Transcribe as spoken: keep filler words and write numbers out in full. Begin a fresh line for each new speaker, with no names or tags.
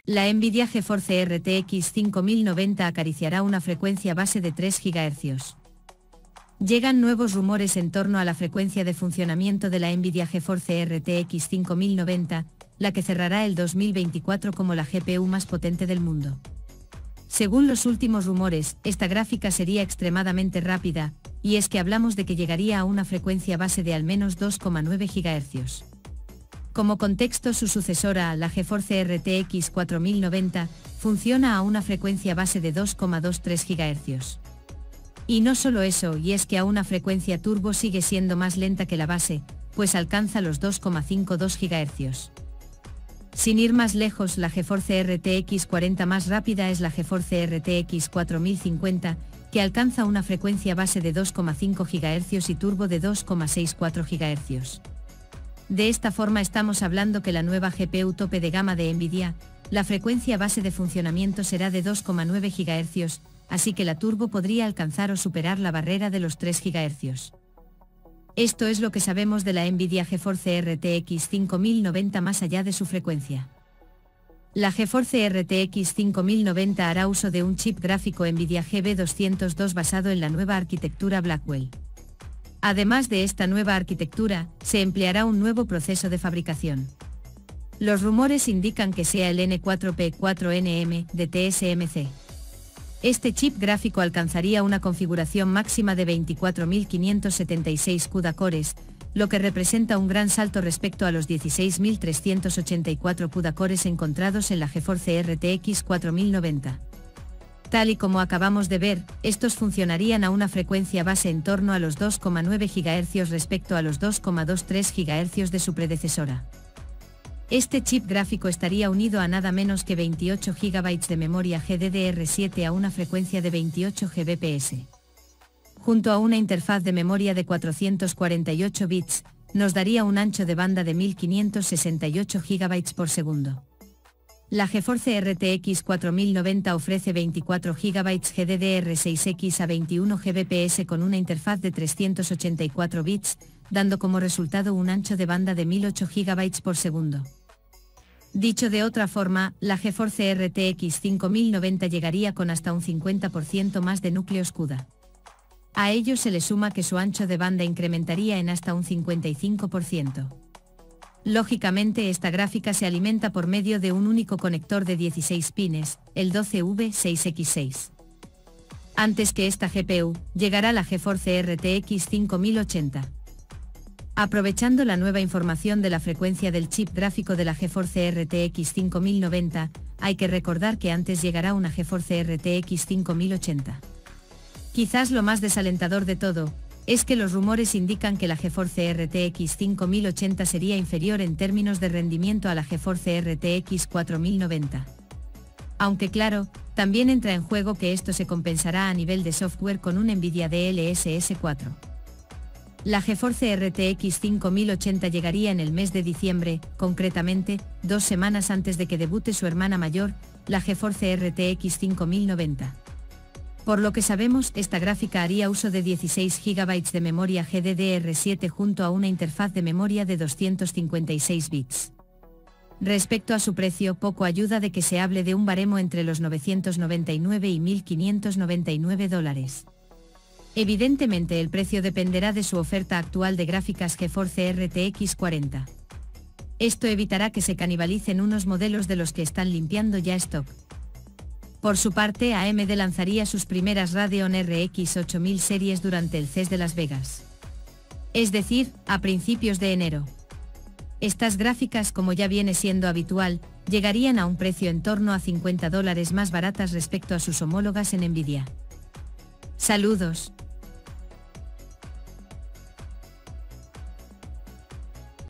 La Nvidia GeForce R T X cinco mil noventa acariciará una frecuencia base de tres gigahercios. Llegan nuevos rumores en torno a la frecuencia de funcionamiento de la Nvidia GeForce R T X cinco mil noventa, la que cerrará el dos mil veinticuatro como la G P U más potente del mundo. Según los últimos rumores, esta gráfica sería extremadamente rápida, y es que hablamos de que llegaría a una frecuencia base de al menos dos coma nueve gigahercios. Como contexto, su sucesora, la GeForce R T X cuatro mil noventa, funciona a una frecuencia base de dos coma veintitrés gigahercios. Y no solo eso, y es que a una frecuencia turbo sigue siendo más lenta que la base, pues alcanza los dos coma cincuenta y dos gigahercios. Sin ir más lejos, la GeForce R T X cuarenta más rápida es la GeForce R T X cuatro mil cincuenta, que alcanza una frecuencia base de dos coma cinco gigahercios y turbo de dos coma sesenta y cuatro gigahercios. De esta forma estamos hablando que la nueva G P U tope de gama de Nvidia, la frecuencia base de funcionamiento será de dos coma nueve gigahercios, así que la turbo podría alcanzar o superar la barrera de los tres gigahercios. Esto es lo que sabemos de la Nvidia GeForce R T X cinco mil noventa más allá de su frecuencia. La GeForce R T X cinco mil noventa hará uso de un chip gráfico Nvidia G B doscientos dos basado en la nueva arquitectura Blackwell. Además de esta nueva arquitectura, se empleará un nuevo proceso de fabricación. Los rumores indican que sea el N cuatro P cuatro N M de T S M C. Este chip gráfico alcanzaría una configuración máxima de veinticuatro mil quinientos setenta y seis CUDA cores, lo que representa un gran salto respecto a los dieciséis mil trescientos ochenta y cuatro CUDA cores encontrados en la GeForce R T X cuatro mil noventa. Tal y como acabamos de ver, estos funcionarían a una frecuencia base en torno a los dos coma nueve gigahercios respecto a los dos coma veintitrés gigahercios de su predecesora. Este chip gráfico estaría unido a nada menos que veintiocho gigabytes de memoria G D D R siete a una frecuencia de veintiocho gigabits. Junto a una interfaz de memoria de cuatrocientos cuarenta y ocho bits, nos daría un ancho de banda de mil quinientos sesenta y ocho gigabytes por segundo. La GeForce R T X cuatro mil noventa ofrece veinticuatro gigabytes G D D R seis X a veintiuno gigabits con una interfaz de trescientos ochenta y cuatro bits, dando como resultado un ancho de banda de mil ocho gigabytes por segundo. Dicho de otra forma, la GeForce R T X cinco mil noventa llegaría con hasta un cincuenta por ciento más de núcleos CUDA. A ello se le suma que su ancho de banda incrementaría en hasta un cincuenta y cinco por ciento. Lógicamente, esta gráfica se alimenta por medio de un único conector de dieciséis pines, el doce V seis X seis. Antes que esta G P U, llegará la GeForce R T X cinco mil ochenta. Aprovechando la nueva información de la frecuencia del chip gráfico de la GeForce R T X cinco mil noventa, hay que recordar que antes llegará una GeForce R T X cinco mil ochenta. Quizás lo más desalentador de todo, es que los rumores indican que la GeForce R T X cinco mil ochenta sería inferior en términos de rendimiento a la GeForce R T X cuatro mil noventa. Aunque claro, también entra en juego que esto se compensará a nivel de software con un Nvidia D L S S cuatro. La GeForce R T X cinco mil ochenta llegaría en el mes de diciembre, concretamente, dos semanas antes de que debute su hermana mayor, la GeForce R T X cinco mil noventa. Por lo que sabemos, esta gráfica haría uso de dieciséis gigabytes de memoria G D D R siete junto a una interfaz de memoria de doscientos cincuenta y seis bits. Respecto a su precio, poco ayuda de que se hable de un baremo entre los novecientos noventa y nueve y mil quinientos noventa y nueve dólares. Evidentemente el precio dependerá de su oferta actual de gráficas GeForce R T X cuarenta. Esto evitará que se canibalicen unos modelos de los que están limpiando ya stock. Por su parte, A M D lanzaría sus primeras Radeon R X ocho mil series durante el C E S de Las Vegas. Es decir, a principios de enero. Estas gráficas, como ya viene siendo habitual, llegarían a un precio en torno a cincuenta dólares más baratas respecto a sus homólogas en Nvidia. Saludos.